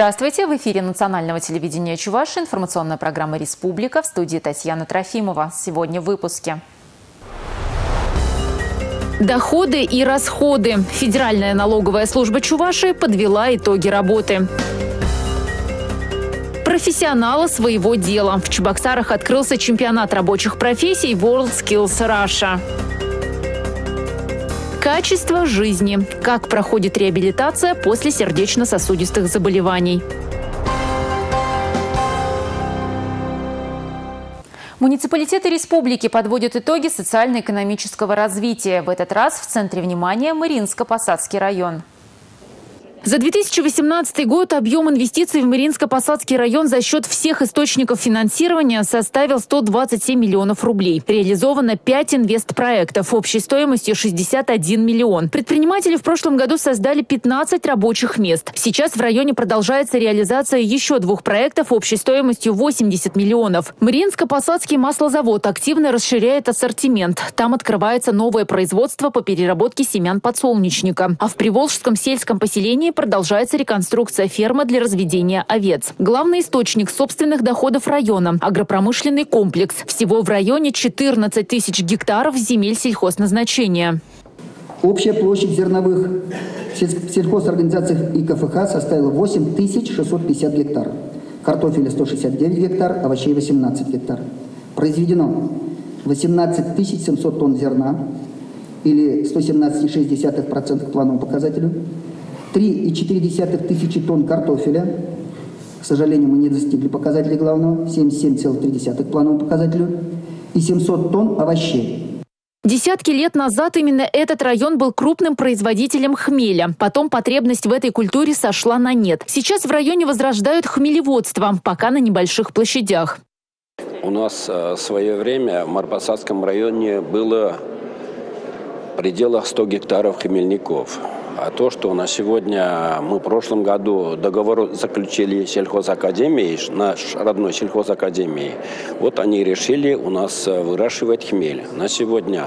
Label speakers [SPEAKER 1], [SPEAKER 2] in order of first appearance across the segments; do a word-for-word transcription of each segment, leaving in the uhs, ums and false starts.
[SPEAKER 1] Здравствуйте! В эфире национального телевидения Чувашии информационная программа «Республика», в студии Татьяна Трофимова. Сегодня в выпуске. Доходы и расходы. Федеральная налоговая служба Чувашии подвела итоги работы. Профессионала своего дела. В Чебоксарах открылся чемпионат рабочих профессий WorldSkills Russia. Качество жизни. Как проходит реабилитация после сердечно-сосудистых заболеваний. Муниципалитеты республики подводят итоги социально-экономического развития. В этот раз в центре внимания Марьинско-Посадский район. За две тысячи восемнадцатый год объем инвестиций в Марьинско-Посадский район за счет всех источников финансирования составил сто двадцать семь миллионов рублей. Реализовано пять инвестпроектов общей стоимостью шестьдесят один миллион. Предприниматели в прошлом году создали пятнадцать рабочих мест. Сейчас в районе продолжается реализация еще двух проектов общей стоимостью восемьдесят миллионов. Марьинско-Посадский маслозавод активно расширяет ассортимент. Там открывается новое производство по переработке семян подсолнечника. А в Приволжском сельском поселении продолжается реконструкция фермы для разведения овец. Главный источник собственных доходов района – агропромышленный комплекс. Всего в районе четырнадцать тысяч гектаров земель сельхозназначения.
[SPEAKER 2] Общая площадь зерновых в сельхозорганизациях и ка эф ха составила восемь тысяч шестьсот пятьдесят гектаров. Картофеля сто шестьдесят девять гектар, овощей восемнадцать гектар. Произведено восемнадцать тысяч семьсот тонн зерна или сто семнадцать целых шесть десятых процента к плановому показателю. три целых четыре десятых тысячи тонн картофеля. К сожалению, мы не достигли показателей главного. семьдесят семь целых три десятых к плановому показателю. И семьсот тонн овощей.
[SPEAKER 1] Десятки лет назад именно этот район был крупным производителем хмеля. Потом потребность в этой культуре сошла на нет. Сейчас в районе возрождают хмелеводство, пока на небольших площадях.
[SPEAKER 3] У нас в свое время в Марьинско-Посадском районе было в пределах ста гектаров хмельников. А то, что на сегодня мы в прошлом году договор заключили с сельхозакадемией, наш родной сельхозакадемией, вот они решили у нас выращивать хмель. На сегодня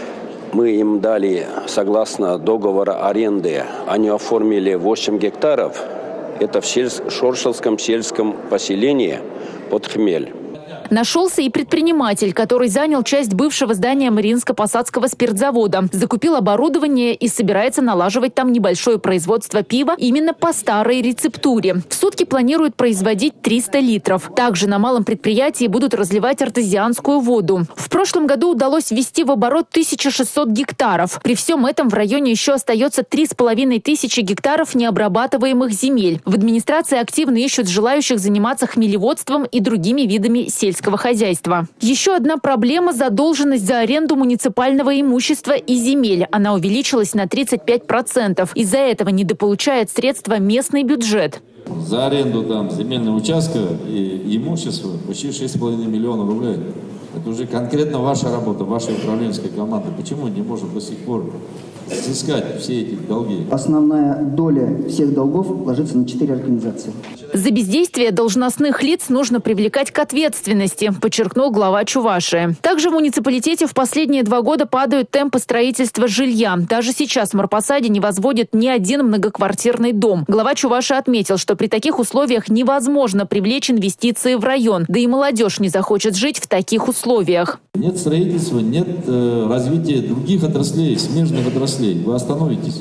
[SPEAKER 3] мы им дали, согласно договора аренды, они оформили восемь гектаров. Это в сельск- Шоршелском сельском поселении под хмель.
[SPEAKER 1] Нашелся и предприниматель, который занял часть бывшего здания Марьинско-Посадского спиртзавода, закупил оборудование и собирается налаживать там небольшое производство пива именно по старой рецептуре. В сутки планирует производить триста литров. Также на малом предприятии будут разливать артезианскую воду. В прошлом году удалось ввести в оборот тысячу шестьсот гектаров. При всем этом в районе еще остается три с половиной тысячи гектаров необрабатываемых земель. В администрации активно ищут желающих заниматься хмелеводством и другими видами сельского хозяйства. Еще одна проблема – задолженность за аренду муниципального имущества и земель. Она увеличилась на тридцать пять процентов. Из-за этого недополучает средства местный бюджет.
[SPEAKER 4] За аренду там земельного участка и имущества почти шесть с половиной миллионов рублей. Это уже конкретно ваша работа, вашей управленческой команды. Почему не может до сих пор взыскать все эти долги?
[SPEAKER 2] Основная доля всех долгов ложится на четыре организации.
[SPEAKER 1] За бездействие должностных лиц нужно привлекать к ответственности, подчеркнул глава Чувашии. Также в муниципалитете в последние два года падают темпы строительства жилья. Даже сейчас в Марпосаде не возводят ни один многоквартирный дом. Глава Чувашии отметил, что при таких условиях невозможно привлечь инвестиции в район. Да и молодежь не захочет жить в таких условиях.
[SPEAKER 4] Нет строительства, нет э, развития других отраслей, смежных отраслей. Вы остановитесь.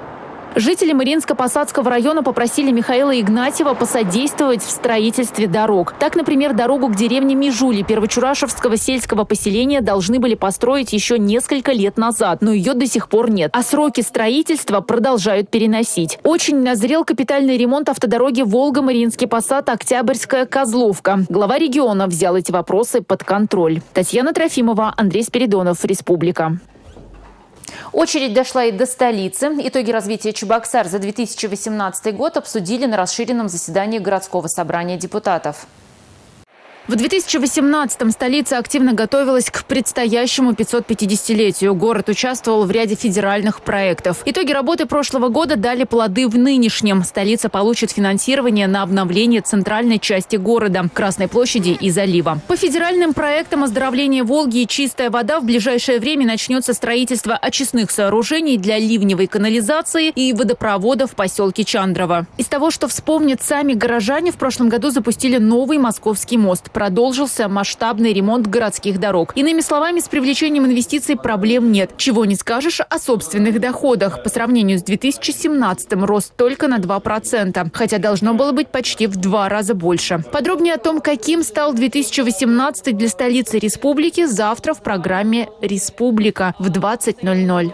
[SPEAKER 1] Жители Марьинско-Посадского района попросили Михаила Игнатьева посодействовать в строительстве дорог. Так, например, дорогу к деревне Межули Первочурашевского сельского поселения должны были построить еще несколько лет назад, но ее до сих пор нет. А сроки строительства продолжают переносить. Очень назрел капитальный ремонт автодороги Волга-Марьинский Посад, Октябрьская, Козловка. Глава региона взял эти вопросы под контроль. Татьяна Трофимова, Андрей Спиридонов, Республика. Очередь дошла и до столицы. Итоги развития Чебоксар за две тысячи восемнадцатый год обсудили на расширенном заседании городского собрания депутатов. В две тысячи восемнадцатом столица активно готовилась к предстоящему пятьсот пятидесятилетию. Город участвовал в ряде федеральных проектов. Итоги работы прошлого года дали плоды в нынешнем. Столица получит финансирование на обновление центральной части города, Красной площади и залива. По федеральным проектам оздоровления Волги и чистая вода в ближайшее время начнется строительство очистных сооружений для ливневой канализации и водопровода в поселке Чандрово. Из того, что вспомнят сами горожане, в прошлом году запустили новый Московский мост. Продолжился масштабный ремонт городских дорог. Иными словами, с привлечением инвестиций проблем нет. Чего не скажешь о собственных доходах. По сравнению с две тысячи семнадцатым рост только на два процента. Хотя должно было быть почти в два раза больше. Подробнее о том, каким стал две тысячи восемнадцатый для столицы республики, завтра в программе «Республика» в двадцать ноль ноль.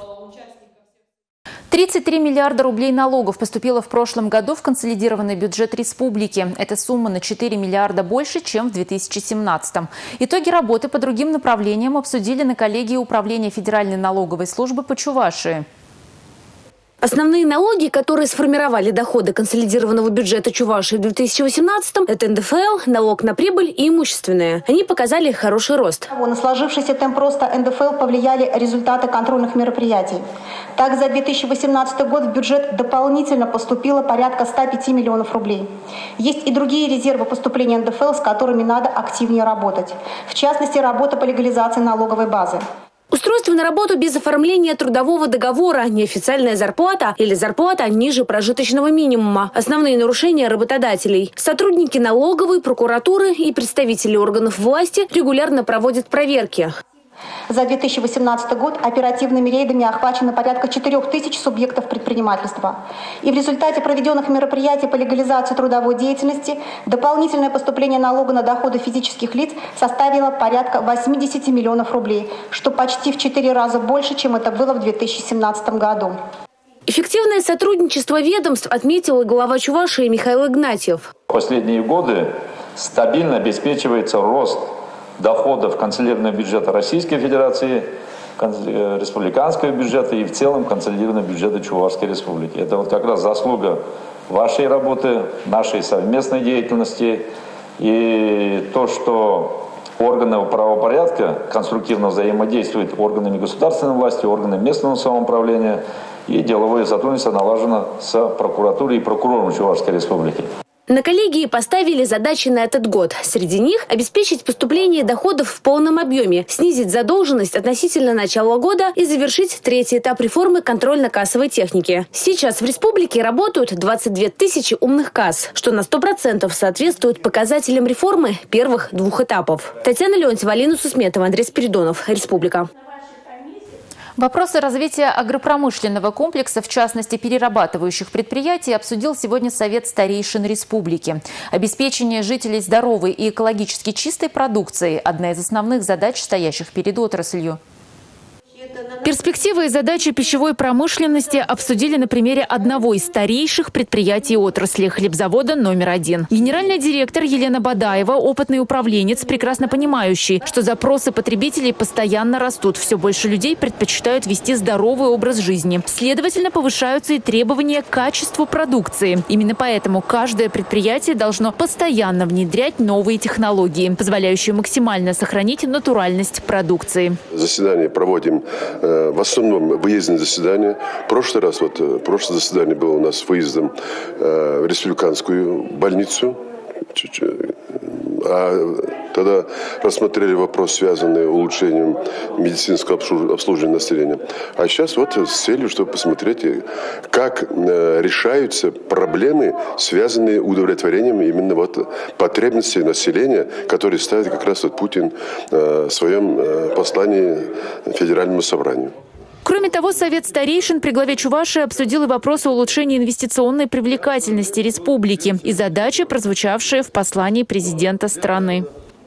[SPEAKER 1] тридцать три миллиарда рублей налогов поступило в прошлом году в консолидированный бюджет республики. Эта сумма на четыре миллиарда больше, чем в две тысячи семнадцатом. Итоги работы по другим направлениям обсудили на коллегии Управления Федеральной налоговой службы по Чувашии.
[SPEAKER 5] Основные налоги, которые сформировали доходы консолидированного бюджета Чувашии в две тысячи восемнадцатом, это эн дэ эф эл, налог на прибыль и имущественные. Они показали хороший рост.
[SPEAKER 6] На сложившийся темп роста эн дэ эф эл повлияли результаты контрольных мероприятий. Так, за две тысячи восемнадцатый год в бюджет дополнительно поступило порядка ста пяти миллионов рублей. Есть и другие резервы поступления эн дэ эф эл, с которыми надо активнее работать. В частности, работа по легализации налоговой базы.
[SPEAKER 5] Устройство на работу без оформления трудового договора, неофициальная зарплата или зарплата ниже прожиточного минимума. Основные нарушения работодателей. Сотрудники налоговой, прокуратуры и представители органов власти регулярно проводят проверки.
[SPEAKER 6] За две тысячи восемнадцатый год оперативными рейдами охвачено порядка четырёх тысяч субъектов предпринимательства. И в результате проведенных мероприятий по легализации трудовой деятельности дополнительное поступление налога на доходы физических лиц составило порядка восьмидесяти миллионов рублей, что почти в четыре раза больше, чем это было в две тысячи семнадцатом году.
[SPEAKER 5] Эффективное сотрудничество ведомств отметил и глава Чувашии Михаил Игнатьев.
[SPEAKER 7] В последние годы стабильно обеспечивается рост доходов консолидированного бюджета Российской Федерации, республиканского бюджета и в целом консолидированного бюджета Чувашской Республики. Это вот как раз заслуга вашей работы, нашей совместной деятельности и то, что органы правопорядка конструктивно взаимодействуют с органами государственной власти, органами местного самоуправления, и деловое сотрудничество налажено с прокуратурой и прокурором Чувашской Республики.
[SPEAKER 5] На коллегии поставили задачи на этот год. Среди них обеспечить поступление доходов в полном объеме, снизить задолженность относительно начала года и завершить третий этап реформы контрольно-кассовой техники. Сейчас в республике работают двадцать две тысячи умных касс, что на сто процентов соответствует показателям реформы первых двух этапов. Татьяна Леонтьева, Алина Сусметова, Андрей Спиридонов. Республика.
[SPEAKER 1] Вопросы развития агропромышленного комплекса, в частности перерабатывающих предприятий, обсудил сегодня Совет старейшин республики. Обеспечение жителей здоровой и экологически чистой продукцией – одна из основных задач, стоящих перед отраслью. Перспективы и задачи пищевой промышленности обсудили на примере одного из старейших предприятий отрасли – хлебзавода номер один. Генеральный директор Елена Бадаева, опытный управленец, прекрасно понимающий, что запросы потребителей постоянно растут. Все больше людей предпочитают вести здоровый образ жизни. Следовательно, повышаются и требования к качеству продукции. Именно поэтому каждое предприятие должно постоянно внедрять новые технологии, позволяющие максимально сохранить натуральность продукции.
[SPEAKER 8] Заседание проводим в основном выездные заседания. В прошлый раз, вот, прошлое заседание было у нас с выездом э, в республиканскую больницу. А тогда рассмотрели вопрос, связанный с улучшением медицинского обслуживания населения. А сейчас вот с целью, чтобы посмотреть, как э, решаются проблемы, связанные с удовлетворением именно вот потребностей населения, которые ставит как раз вот Путин э, в своем э, послании Федеральному собранию.
[SPEAKER 1] Кроме того, Совет старейшин при главе Чувашии обсудил и вопросы улучшения инвестиционной привлекательности республики и задачи, прозвучавшие в послании президента страны.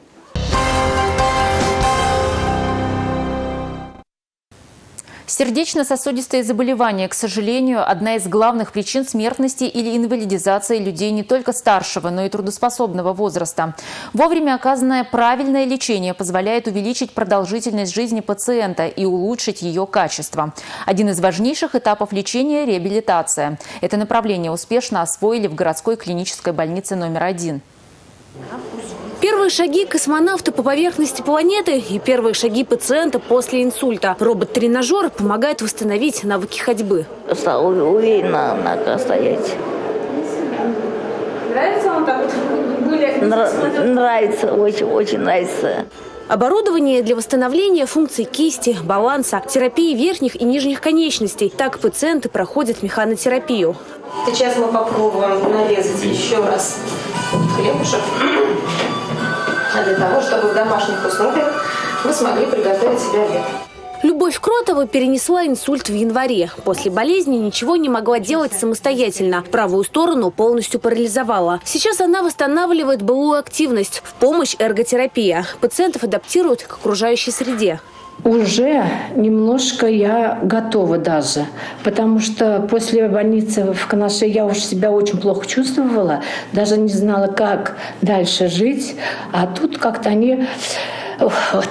[SPEAKER 1] Сердечно-сосудистые заболевания, к сожалению, одна из главных причин смертности или инвалидизации людей не только старшего, но и трудоспособного возраста. Вовремя оказанное правильное лечение позволяет увеличить продолжительность жизни пациента и улучшить ее качество. Один из важнейших этапов лечения – реабилитация. Это направление успешно освоили в городской клинической больнице номер один.
[SPEAKER 5] Первые шаги космонавта по поверхности планеты и первые шаги пациента после инсульта. Робот-тренажер помогает восстановить навыки ходьбы.
[SPEAKER 9] Стало уверенно на ногах стоять.
[SPEAKER 5] Нравится вам так вот гулять?
[SPEAKER 9] Нра- нравится, очень, очень нравится.
[SPEAKER 5] Оборудование для восстановления функций кисти, баланса, терапии верхних и нижних конечностей. Так пациенты проходят механотерапию.
[SPEAKER 10] Сейчас мы попробуем нарезать еще раз хлебушек, для того, чтобы в домашних условиях вы смогли приготовить себе обед.
[SPEAKER 5] Любовь Кротова перенесла инсульт в январе. После болезни ничего не могла делать самостоятельно. Правую сторону полностью парализовала. Сейчас она восстанавливает былую активность. В помощь эрготерапия. Пациентов адаптируют к окружающей среде.
[SPEAKER 11] Уже немножко я готова даже, потому что после больницы в Канаше я уже себя очень плохо чувствовала, даже не знала, как дальше жить, а тут как-то они вот,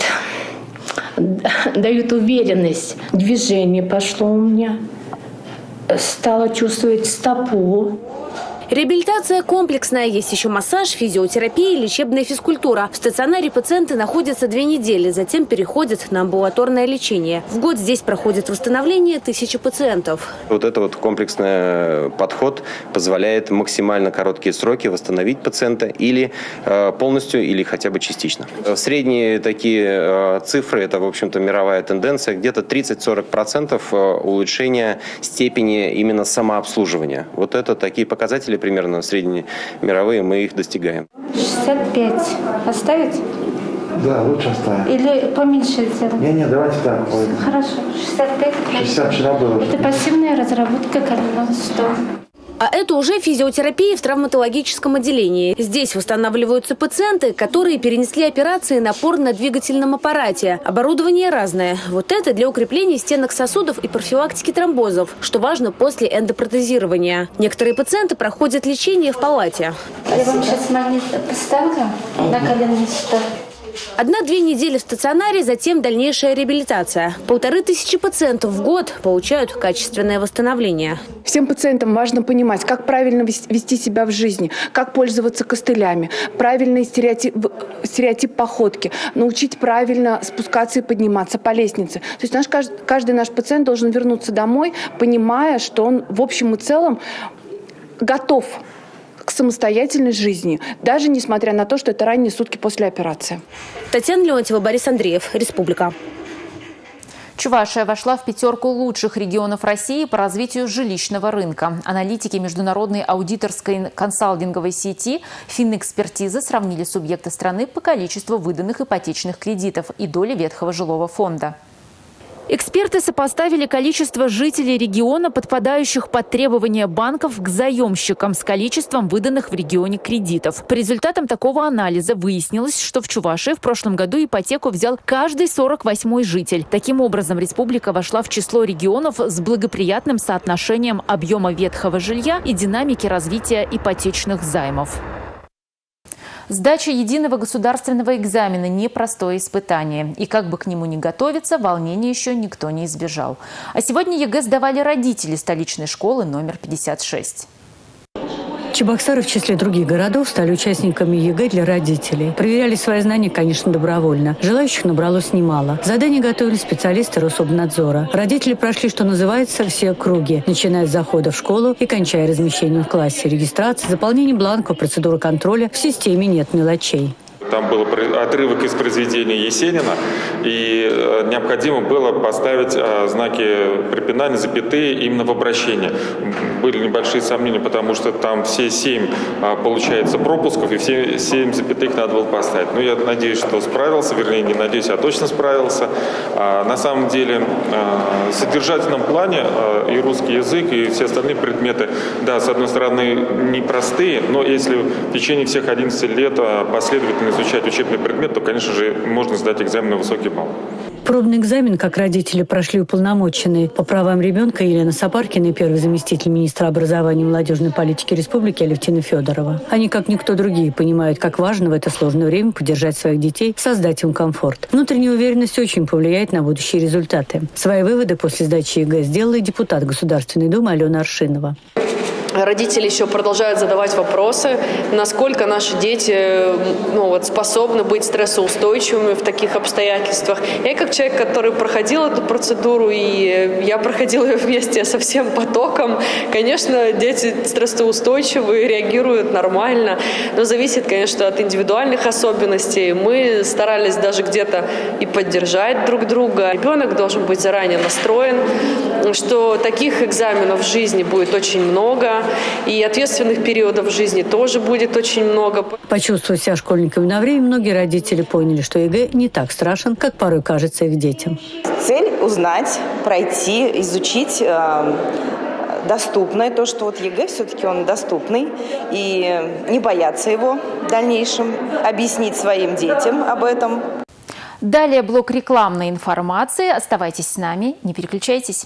[SPEAKER 11] дают уверенность. Движение пошло у меня, стала чувствовать стопу.
[SPEAKER 5] Реабилитация комплексная. Есть еще массаж, физиотерапия и лечебная физкультура. В стационаре пациенты находятся две недели, затем переходят на амбулаторное лечение. В год здесь проходит восстановление тысячи пациентов.
[SPEAKER 12] Вот этот вот комплексный подход позволяет максимально короткие сроки восстановить пациента или э, полностью, или хотя бы частично. Средние такие э, цифры, это, в общем-то, мировая тенденция, где-то тридцать-сорок процентов улучшения степени именно самообслуживания. Вот это такие показатели примерно средние мировые, мы их достигаем.
[SPEAKER 11] шестьдесят пять оставить?
[SPEAKER 13] Да, лучше оставить.
[SPEAKER 11] Или поменьше сделать?
[SPEAKER 13] Не-не, давайте так.
[SPEAKER 11] Хорошо, шестьдесят пять.
[SPEAKER 13] шестьдесят вчера было.
[SPEAKER 11] Это пассивная разработка колена. Что?
[SPEAKER 5] А это уже физиотерапия в травматологическом отделении. Здесь восстанавливаются пациенты, которые перенесли операции на опорно-двигательном аппарате. Оборудование разное. Вот это для укрепления стенок сосудов и профилактики тромбозов, что важно после эндопротезирования. Некоторые пациенты проходят лечение в палате.
[SPEAKER 11] Я вам сейчас магнит поставлю на коленный сустав.
[SPEAKER 5] Одна-две недели в стационаре, затем дальнейшая реабилитация. Полторы тысячи пациентов в год получают качественное восстановление.
[SPEAKER 14] Всем пациентам важно понимать, как правильно вести себя в жизни, как пользоваться костылями, правильный стереотип, стереотип походки, научить правильно спускаться и подниматься по лестнице. То есть наш, каждый наш пациент должен вернуться домой, понимая, что он в общем и целом готов к самостоятельной жизни, даже несмотря на то, что это ранние сутки после операции.
[SPEAKER 5] Татьяна Леонтьева, Борис Андреев, Республика.
[SPEAKER 1] Чувашия вошла в пятерку лучших регионов России по развитию жилищного рынка. Аналитики международной аудиторской консалтинговой сети «Финэкспертиза» сравнили субъекты страны по количеству выданных ипотечных кредитов и доли ветхого жилого фонда. Эксперты сопоставили количество жителей региона, подпадающих под требования банков к заемщикам, с количеством выданных в регионе кредитов. По результатам такого анализа выяснилось, что в Чувашии в прошлом году ипотеку взял каждый сорок восьмой житель. Таким образом, республика вошла в число регионов с благоприятным соотношением объема ветхого жилья и динамики развития ипотечных займов. Сдача единого государственного экзамена – непростое испытание. И как бы к нему ни готовиться, волнения еще никто не избежал. А сегодня ЕГЭ сдавали родители столичной школы номер пятьдесят шесть.
[SPEAKER 15] Чебоксары в числе других городов стали участниками ЕГЭ для родителей. Проверяли свои знания, конечно, добровольно. Желающих набралось немало. Задания готовили специалисты Рособнадзора. Родители прошли, что называется, все круги, начиная с захода в школу и кончая размещением в классе, регистрации, заполнением бланков, процедуры контроля. В системе нет мелочей.
[SPEAKER 16] Там был отрывок из произведения Есенина, и необходимо было поставить знаки препинания, запятые именно в обращении. Были небольшие сомнения, потому что там все семь, получается, пропусков, и все семь запятых надо было поставить. Но я надеюсь, что справился, вернее, не надеюсь, а точно справился. На самом деле, в содержательном плане и русский язык, и все остальные предметы, да, с одной стороны, непростые, но если в течение всех одиннадцати лет последовательно изучать учебный предмет, то, конечно же, можно сдать экзамен на высокий балл.
[SPEAKER 15] Пробный экзамен, как родители прошли уполномоченные по правам ребенка Елена Сапаркина и первый заместитель министра образования и молодежной политики республики Алевтина Федорова. Они, как никто другие, понимают, как важно в это сложное время поддержать своих детей, создать им комфорт. Внутренняя уверенность очень повлияет на будущие результаты. Свои выводы после сдачи ЕГЭ сделала и депутат Государственной Думы Алена Аршинова.
[SPEAKER 17] родители еще продолжают задавать вопросы, насколько наши дети ну, вот, способны быть стрессоустойчивыми в таких обстоятельствах. Я как человек, который проходил эту процедуру, и я проходила ее вместе со всем потоком, конечно, дети стрессоустойчивые, реагируют нормально, но зависит, конечно, от индивидуальных особенностей. Мы старались даже где-то и поддержать друг друга. Ребенок должен быть заранее настроен, что таких экзаменов в жизни будет очень много, и ответственных периодов в жизни тоже будет очень много.
[SPEAKER 15] Почувствовав себя школьниками на время, многие родители поняли, что ЕГЭ не так страшен, как порой кажется их детям.
[SPEAKER 18] Цель – узнать, пройти, изучить э, доступное. То, что вот ЕГЭ все-таки он доступный, и не бояться его в дальнейшем, объяснить своим детям об этом.
[SPEAKER 1] Далее блок рекламной информации. Оставайтесь с нами, не переключайтесь.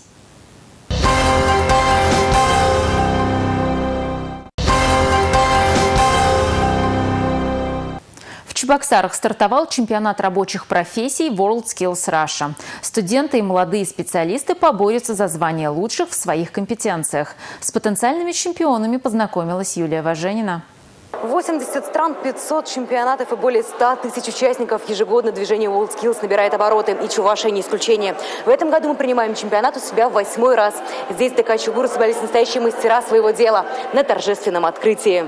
[SPEAKER 1] В Чебоксарах стартовал чемпионат рабочих профессий WorldSkills Russia. Студенты и молодые специалисты поборются за звание лучших в своих компетенциях. С потенциальными чемпионами познакомилась Юлия Важенина.
[SPEAKER 19] восемьдесят стран, пятьсот чемпионатов и более ста тысяч участников. Ежегодно движение WorldSkills набирает обороты, и Чувашия не исключение. В этом году мы принимаем чемпионат у себя в восьмой раз. Здесь ДК Чугур собрались настоящие мастера своего дела на торжественном открытии.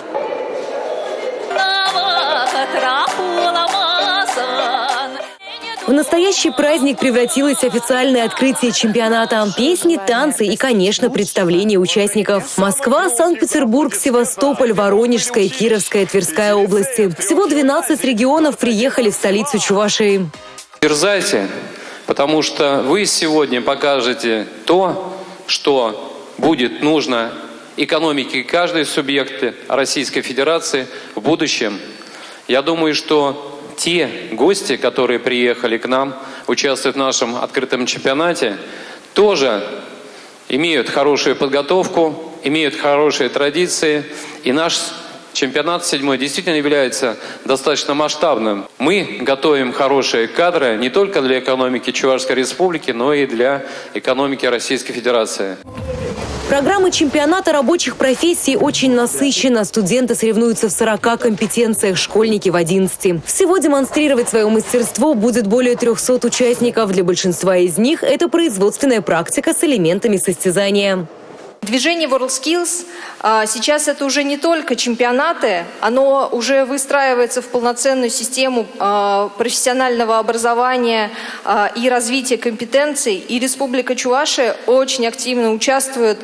[SPEAKER 20] В настоящий праздник превратилось официальное открытие чемпионата. Песни, танцы и, конечно, представления участников. Москва, Санкт-Петербург, Севастополь, Воронежская, Кировская, Тверская области. Всего двенадцать регионов приехали в столицу Чувашии.
[SPEAKER 21] Дерзайте, потому что вы сегодня покажете то, что будет нужно экономике каждой субъекта Российской Федерации в будущем. Я думаю, что те гости, которые приехали к нам участвовать в нашем открытом чемпионате, тоже имеют хорошую подготовку, имеют хорошие традиции. И наш чемпионат седьмой действительно является достаточно масштабным. Мы готовим хорошие кадры не только для экономики Чувашской Республики, но и для экономики Российской Федерации.
[SPEAKER 20] Программа чемпионата рабочих профессий очень насыщена. Студенты соревнуются в сорока компетенциях, школьники в одиннадцати. Всего демонстрировать свое мастерство будет более трёхсот участников. Для большинства из них это производственная практика с элементами состязания.
[SPEAKER 22] Движение WorldSkills сейчас это уже не только чемпионаты, оно уже выстраивается в полноценную систему профессионального образования и развития компетенций. И Республика Чувашия очень активно участвует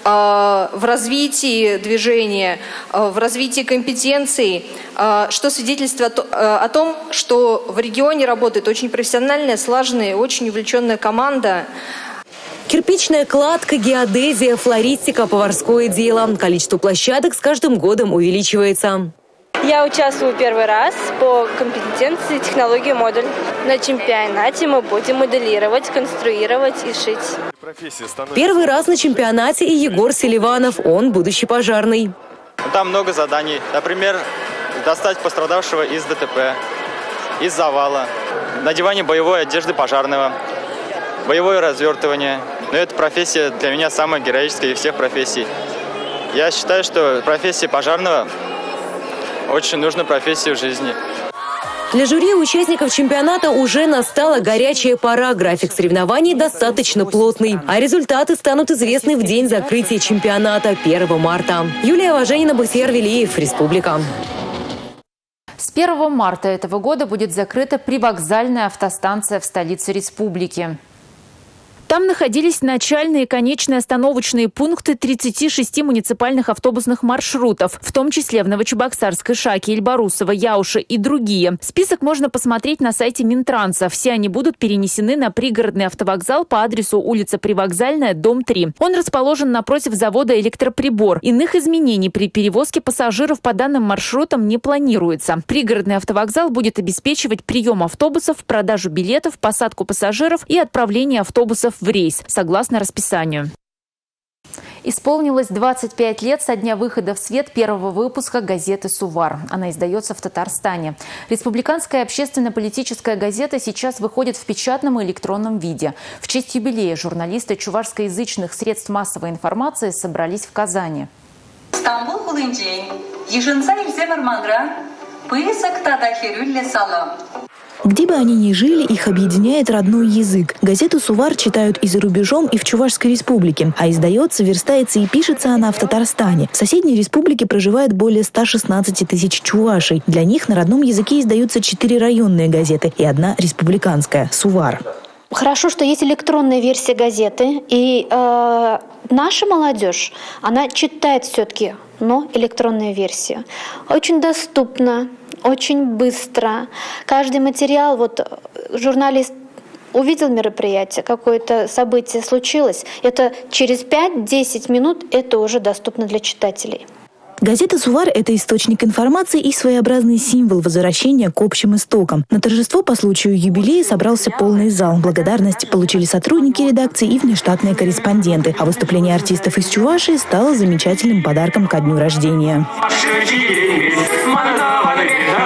[SPEAKER 22] в развитии движения, в развитии компетенций, что свидетельствует о том, что в регионе работает очень профессиональная, слаженная, очень увлеченная команда.
[SPEAKER 20] Кирпичная кладка, геодезия, флористика, поварское дело. Количество площадок с каждым годом увеличивается.
[SPEAKER 23] Я участвую первый раз по компетенции технологии модуль. На чемпионате мы будем моделировать, конструировать и шить.
[SPEAKER 20] Первый раз на чемпионате и Егор Селиванов. Он будущий пожарный.
[SPEAKER 24] Там много заданий. Например, достать пострадавшего из ДТП, из завала, надевание боевой одежды пожарного, боевое развертывание. Но эта профессия для меня самая героическая из всех профессий. Я считаю, что профессия пожарного очень нужна профессия в жизни.
[SPEAKER 20] Для жюри и участников чемпионата уже настала горячая пора. График соревнований достаточно плотный. А результаты станут известны в день закрытия чемпионата первого марта. Юлия Важенина, Бахтияр Велиев, Республика.
[SPEAKER 1] С первого марта этого года будет закрыта привокзальная автостанция в столице республики. Там находились начальные и конечные остановочные пункты тридцати шести муниципальных автобусных маршрутов, в том числе в Новочебоксарской, Шаке, Эльбарусово, Яуше и другие. Список можно посмотреть на сайте Минтранса. Все они будут перенесены на пригородный автовокзал по адресу улица Привокзальная, дом три. Он расположен напротив завода «Электроприбор». Иных изменений при перевозке пассажиров по данным маршрутам не планируется. Пригородный автовокзал будет обеспечивать прием автобусов, продажу билетов, посадку пассажиров и отправление автобусов в рейс, согласно расписанию. Исполнилось двадцать пять лет со дня выхода в свет первого выпуска газеты «Сувар». Она издается в Татарстане. Республиканская общественно-политическая газета сейчас выходит в печатном и электронном виде. В честь юбилея журналисты чувашскоязычных средств массовой информации собрались в Казани.
[SPEAKER 2] İstanbul Hulunceyn, Еженца Ильземер Мангра, Пысак Тадахирюлле Салам.
[SPEAKER 3] Где бы они ни жили, их объединяет родной язык. Газету «Сувар» читают и за рубежом, и в Чувашской республике. А издается, верстается и пишется она в Татарстане. В соседней республике проживает более ста шестнадцати тысяч чувашей. Для них на родном языке издаются четыре районные газеты и одна республиканская – «Сувар».
[SPEAKER 4] Хорошо, что есть электронная версия газеты. И э, наша молодежь, она читает все-таки, но электронная версия. Очень доступна. Очень быстро. Каждый материал, вот журналист увидел мероприятие, какое-то событие случилось, это через пять-десять минут это уже доступно для читателей.
[SPEAKER 3] Газета «Сувар» – это источник информации и своеобразный символ возвращения к общим истокам. На торжество по случаю юбилея собрался полный зал. Благодарность получили сотрудники редакции и внештатные корреспонденты. А выступление артистов из Чувашии стало замечательным подарком ко дню рождения.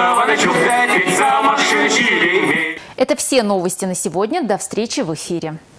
[SPEAKER 1] Это все новости на сегодня. До встречи в эфире.